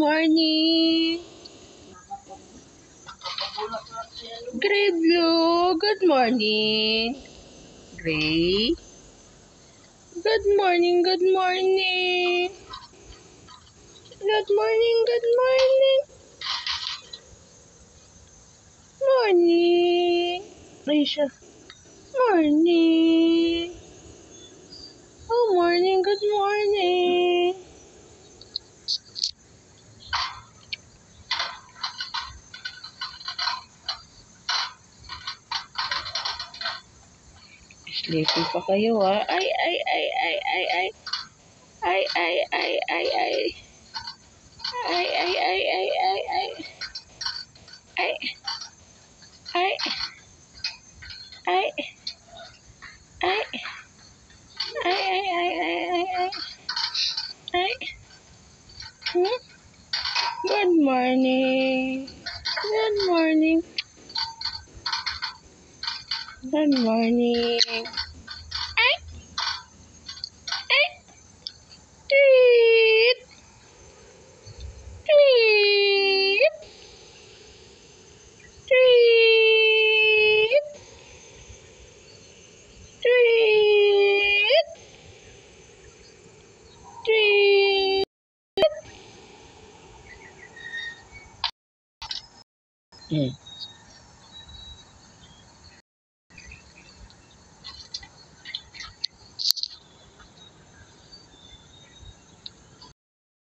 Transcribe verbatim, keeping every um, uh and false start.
morning. Greyblue, good morning. Grey. Good morning, good morning. Good morning, good morning. Morning. Aisha. Morning. Oh, morning, good morning. Sleepy pa kayo, ah. Ay, ay, ay, ay, ay, ay. Ay, ay, ay, ay, ay. Ay, ay, ay, ay, ay, ay. Ay. Ay. Ay. Ay. Ay, ay, ay, ay, ay, ay. Ay. Hmm? Good morning. Good morning. Good morning. Ay. Ay. Tweet. Tweet. Tweet. Tweet. Tweet. Hmm.